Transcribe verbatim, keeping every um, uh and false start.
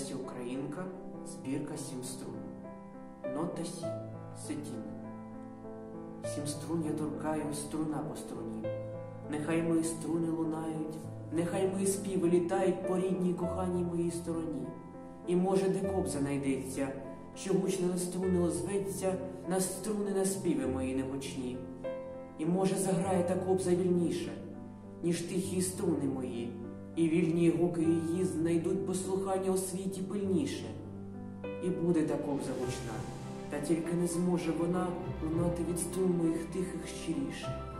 Леся Українка, збірка «Сім струн». Нота сі, сетін. Сім струн я торкаю, струна по струні. Нехай мої струни лунають, нехай мої співи літають по рідній коханій моїй стороні. І може де кобза знайдеться, що гучно на струни озветься, на струни на співи мої негучні. І може заграє та кобза вільніше, ніж тихі струни мої, і вільні гуки її знайдуть послухання у світі пильніше. І буде та кобза гучна, та тільки не зможе вона лунати від струн моїх тихих щиріше.